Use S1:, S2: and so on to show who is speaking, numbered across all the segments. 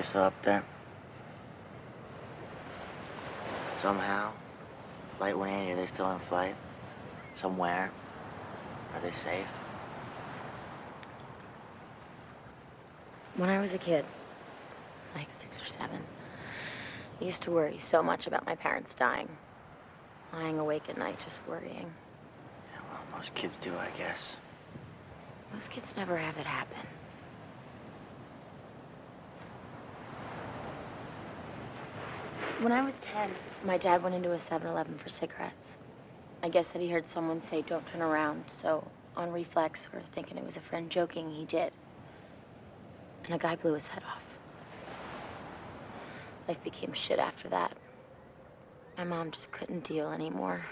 S1: They're still up there? Somehow, Flight 180, are they still in flight? Somewhere? Are they safe?
S2: When I was a kid, like 6 or 7, I used to worry so much about my parents dying. Lying awake at night just worrying.
S1: Yeah, well, most kids do, I guess.
S2: Most kids never have it happen. When I was 10, my dad went into a 7-Eleven for cigarettes. I guess that he heard someone say, "Don't turn around," so on reflex, or thinking it was a friend joking, he did. And a guy blew his head off. Life became shit after that. My mom just couldn't deal anymore.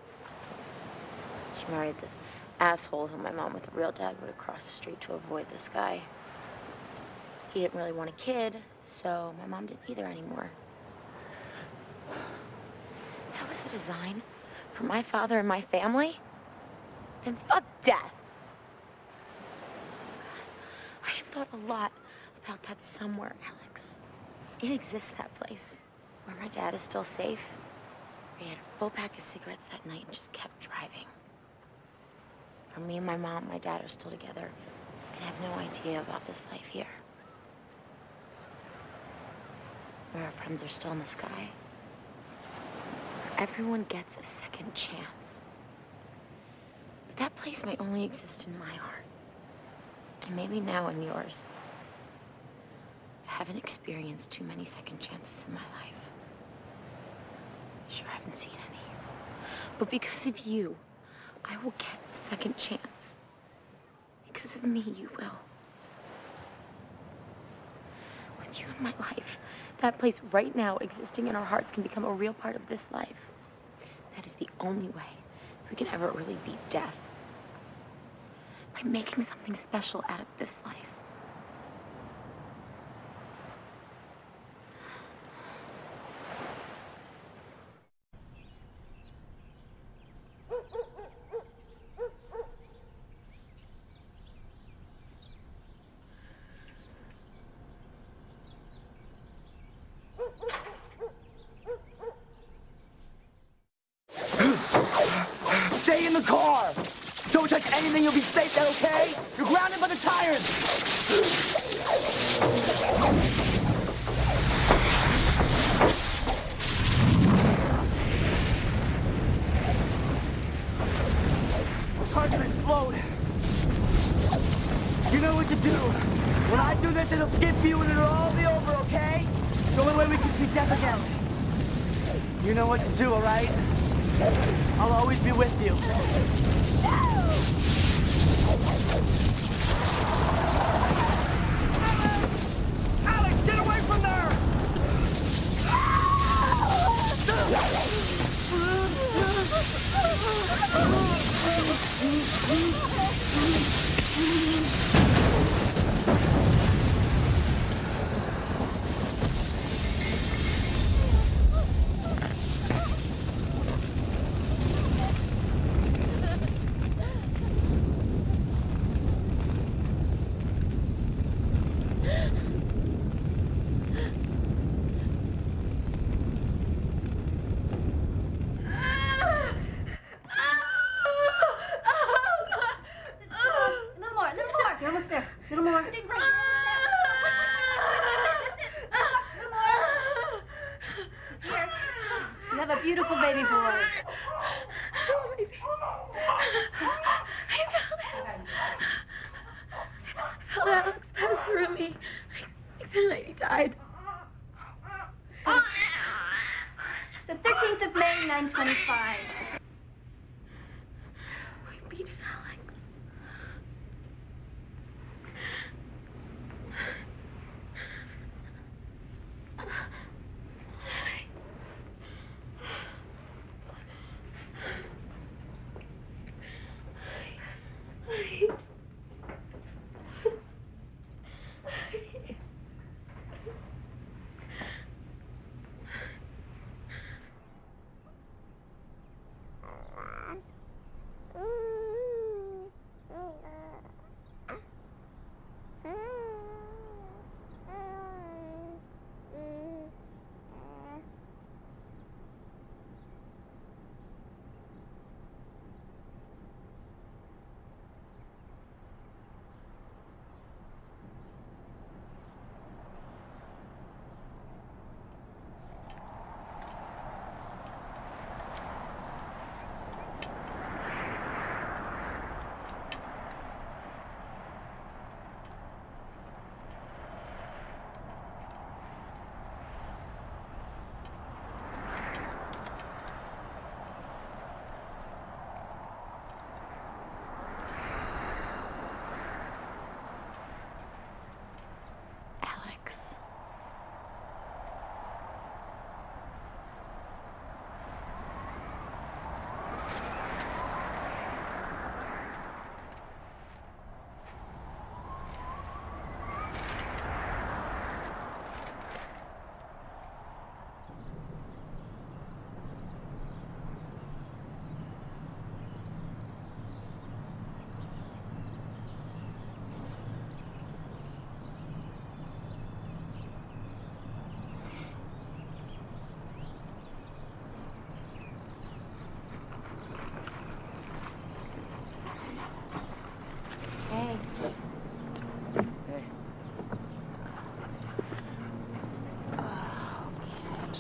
S2: She married this asshole who my mom with a real dad would have crossed the street to avoid this guy. He didn't really want a kid, so my mom didn't either anymore. That was the design for my father and my family? Then fuck death. I have thought a lot about that somewhere, Alex. It exists, that place, where my dad is still safe. He had a full pack of cigarettes that night and just kept driving. For me and my mom, my dad are still together and have no idea about this life here. Where our friends are still in the sky. Where everyone gets a second chance. But that place might only exist in my heart. And maybe now in yours. I haven't experienced too many second chances in my life. Sure, I haven't seen any. But because of you, I will get a second chance. Because of me, you will. With you in my life, that place right now existing in our hearts can become a real part of this life. That is the only way we can ever really beat death. By making something special out of this life.
S3: Stay in the car! Don't touch anything, you'll be safe there, okay? You're grounded by the tires! The car's gonna explode. You know what to do. When I do this, it'll skip you and it'll all be over, okay? It's the only way we can see death again. You know what to do, all right? I'll always be with you. Alex, get away from there!
S4: Beautiful baby boy.
S2: I felt Alex pass through me. The lady died.
S4: So 13th of May, 9:25.
S2: We beat it, Alex.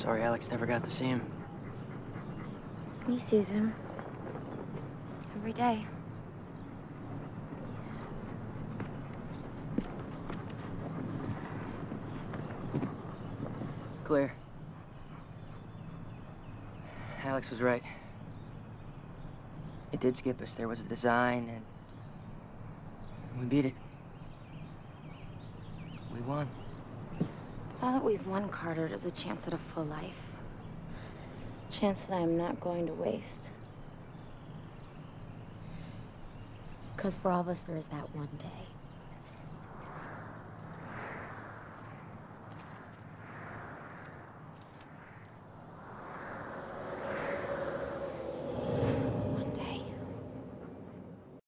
S1: Sorry Alex never got to see him.
S2: He sees him. Every day.
S1: Claire. Alex was right. It did skip us. There was a design, and we beat it. We won.
S2: Now that we've won, Carter, there's a chance at a full life. A chance that I'm not going to waste. Because for all of us, there is that one day.